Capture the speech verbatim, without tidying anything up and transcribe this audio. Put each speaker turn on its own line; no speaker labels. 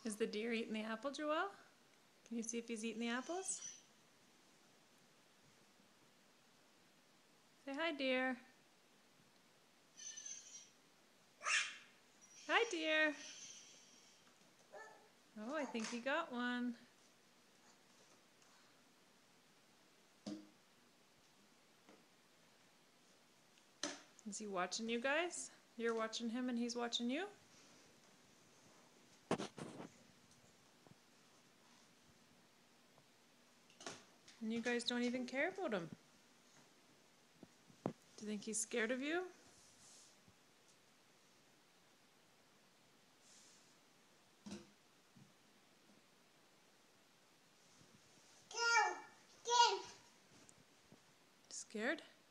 Is the deer eating the apple, Joelle? Can you see if he's eating the apples? Say hi, dear. Hi, dear. Oh, I think he got one. Is he watching you guys? You're watching him and he's watching you? And you guys don't even care about him. Do you think he's scared of you? Scared?